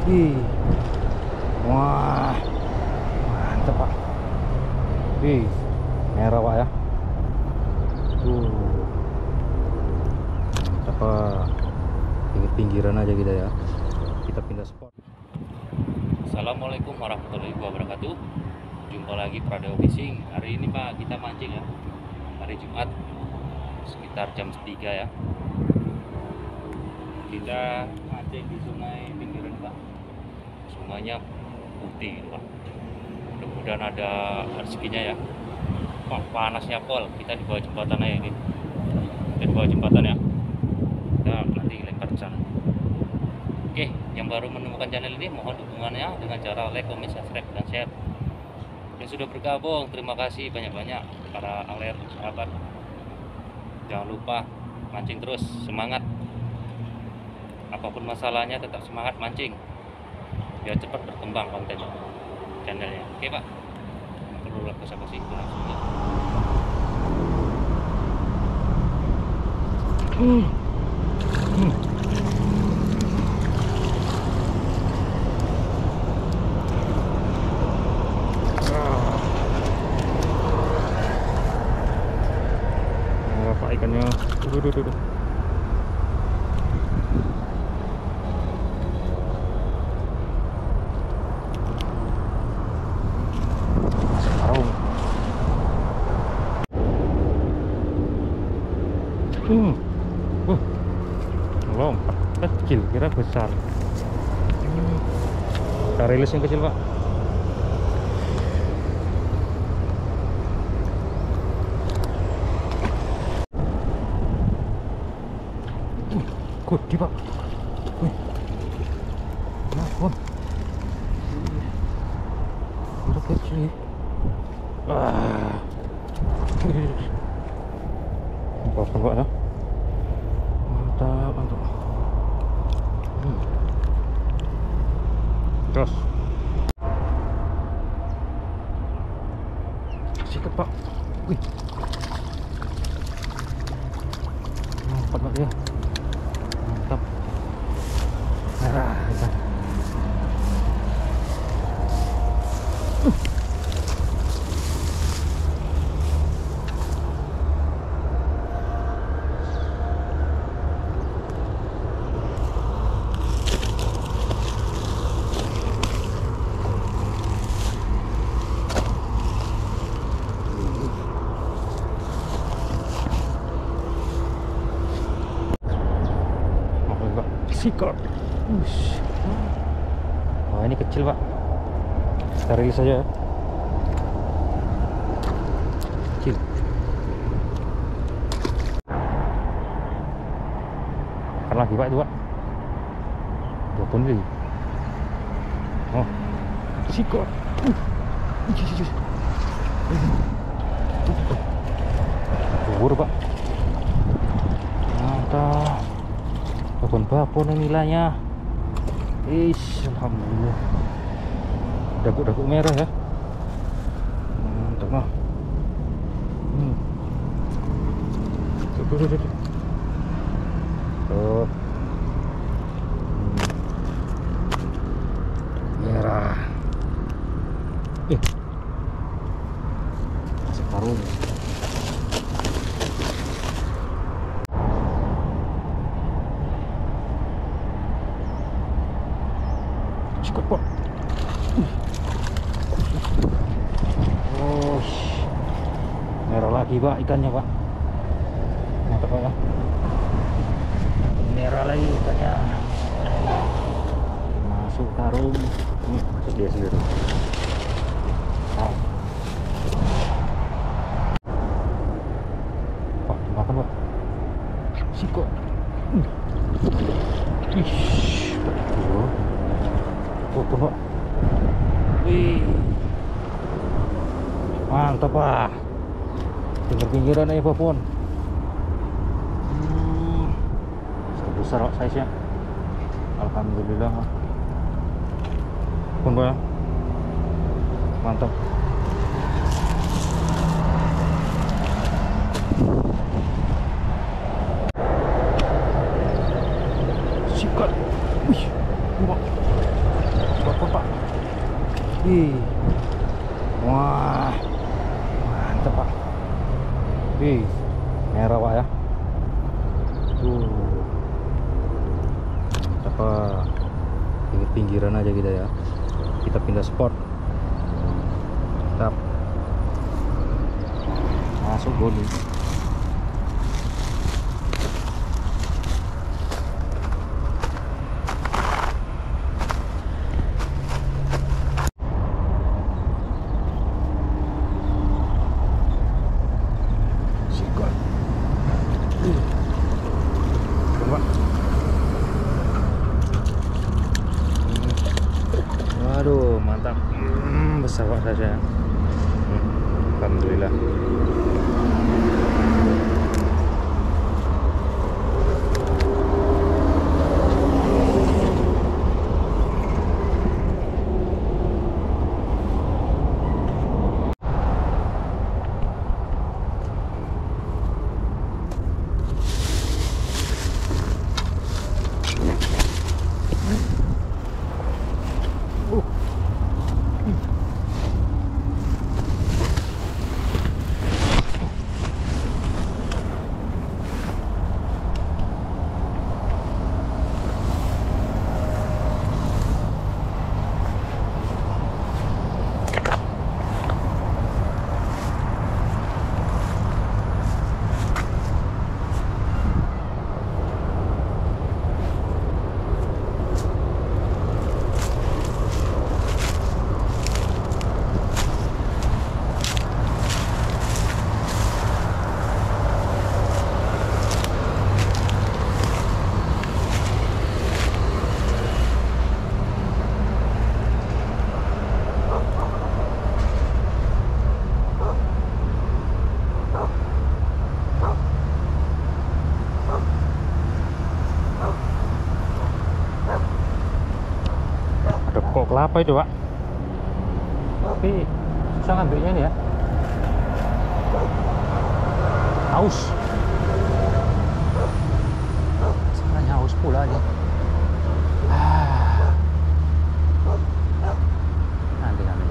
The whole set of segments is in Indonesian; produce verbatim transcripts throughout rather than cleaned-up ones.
Wih. Wah. Mantap, Pak. Wih. Merah, Pak ya. Tuh. Mantap, Pak. Pinggir-pinggiran aja kita ya. Kita pindah spot. Assalamualaikum warahmatullahi wabarakatuh. Jumpa lagi Pradeo Fishing. Hari ini Pak kita mancing ya. Hari Jumat sekitar jam tiga ya. Kita mancing di sungai pinggiran Pak. Sungainya putih gitu, Pak. Mudah-mudahan ada rezekinya ya. Pak, panasnya pol. Kita di bawah jembatan aja ini. Kita di bawah jembatan ya. Kita nanti lempar ke sana. Oke, yang baru menemukan channel ini mohon dukungannya dengan cara like, comment, subscribe, dan share. Yang sudah bergabung, terima kasih banyak-banyak para angler sahabat. Jangan lupa mancing terus, semangat. Apapun masalahnya tetap semangat mancing. Biar cepat berkembang konten channelnya. Oke Pak, perlu basa-basi itu langsung ya. Hmm. Hmm. Ikannya duh, duh, duh, duh. Sarung. Hmm. Uh. Lompat kecil, kira besar. Hmm. Kita rilis yang kecil, Pak. Gede, Pak. Wih. Nah, pun. Udah kecil. Ah. Apa-apa, Pak, ya? Mantap, mantap. Hmm. Terus. Sikat, Pak. Wih. Lompat, Pak, ya. Mantap. Merah kita. Uh. Sikat. Ush. Wah, ini kecil, Pak. Kita rilis saja ya. Kecil. Makan lagi, Pak, itu, Pak. Dua pun lagi. Oh, sikat. Uh. Bubur, Pak. Mantap. Babon-babon nilainya. Ish, alhamdulillah. Daguk-daguk merah ya. Mantap mah. Hmm. Tuh, tuh, tuh, tuh. Tuh. Hmm. Merah. Eh. Separuh. Cukup, Pak. Oh, merah lagi, Pak, ikannya, Pak. Mantap, Pak, ya. Merah lagi ikannya. Masuk karung. Ini masuk dia sendiri. Oh. Pak, dimakan, Pak. Siko. Uh. Ih. Oh, Pak. Wih. Mantap, Pak. Pinggir-pinggiran aja, Pak, pun. Hmm. Besar, Pak, size-nya. Alhamdulillah. Pun, Pak. Mantap. Sikat. Wih. Pak. Ih. Wah. Mantap, Pak. Ih, merah, Pak ya. Tuh. Apa ini pinggiran aja kita ya. Kita pindah spot. Mantap. Masuk goni. Waduh, mantap. Hmm, besar Pak saja. Hmm, alhamdulillah. Kok kelapa itu Pak, tapi susah ngambilnya ini ya, haus sebenarnya, haus pula aja. Ah. Nanti nanti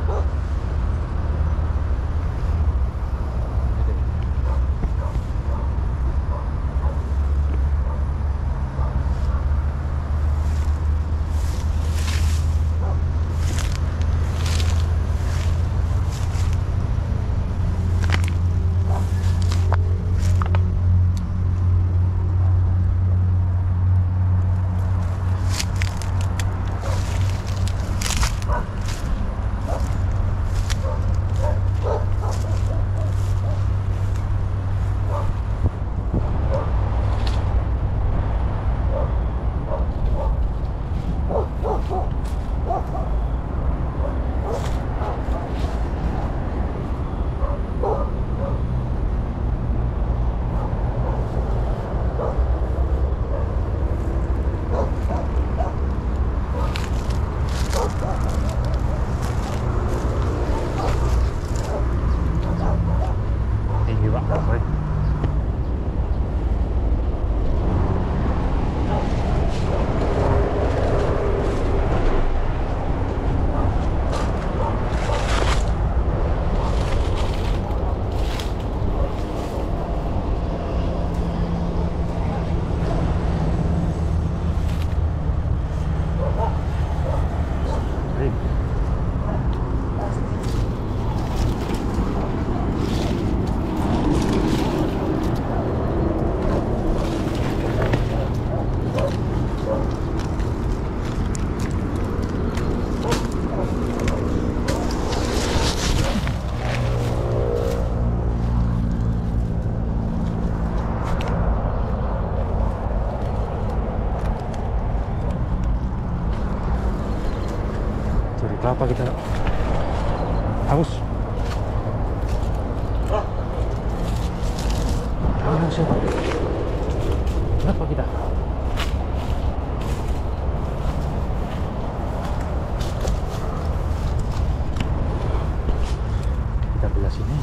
tinggi Pak, baik. Cari kelapa kita, haus. Haus ya Pak. Kenapa kita? Kita belah sini.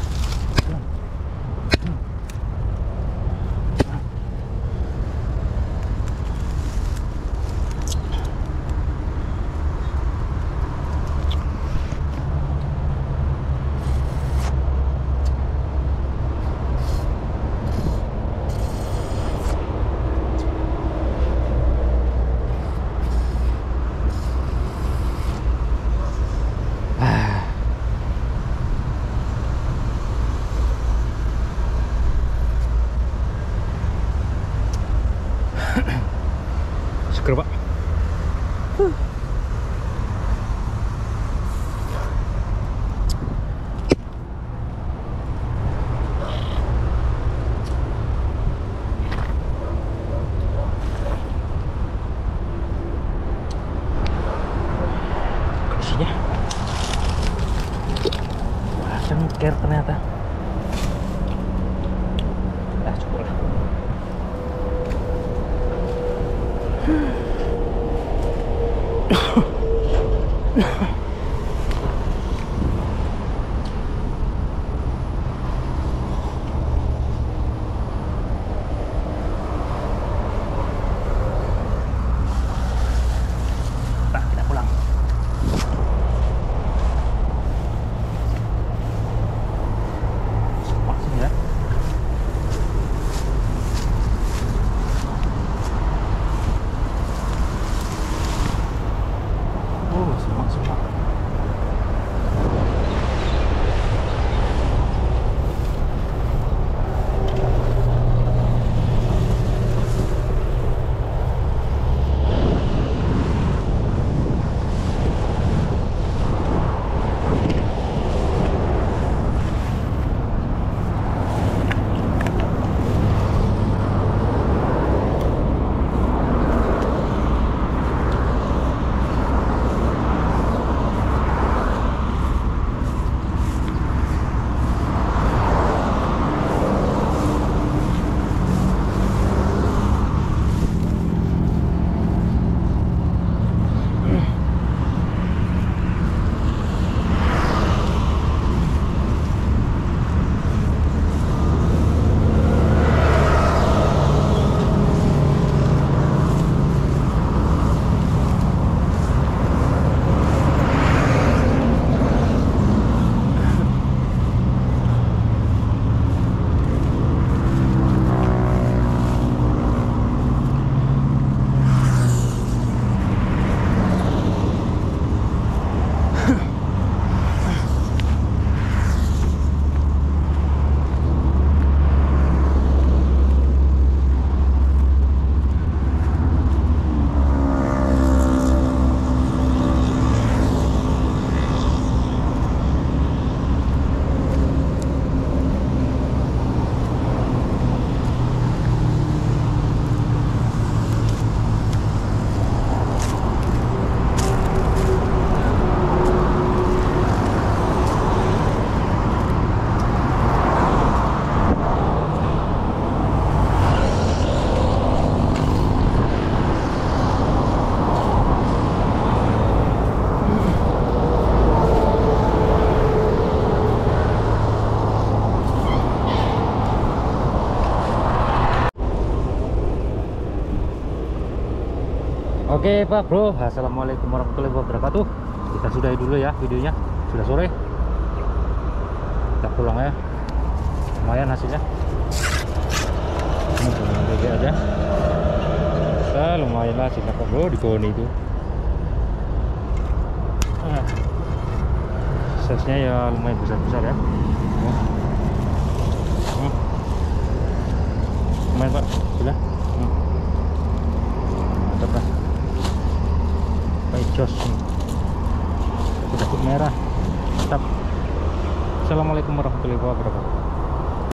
Pak, kita pulang. Langsung ya. Oh, semak-semak. Oke Pak Bro, assalamualaikum warahmatullahi wabarakatuh. Kita sudahi dulu ya videonya, sudah sore. Kita pulang ya. Lumayan hasilnya. Ini cuma B G aja. Nah, lumayan lah hasilnya Pak Bro di Koni itu. Nah, size-nya ya lumayan besar-besar ya. Nah. Hmm. Lumayan Pak, sudah. Hmm. Mantap lah. Jos sudah merah. Mantap. Assalamualaikum warahmatullahi wabarakatuh.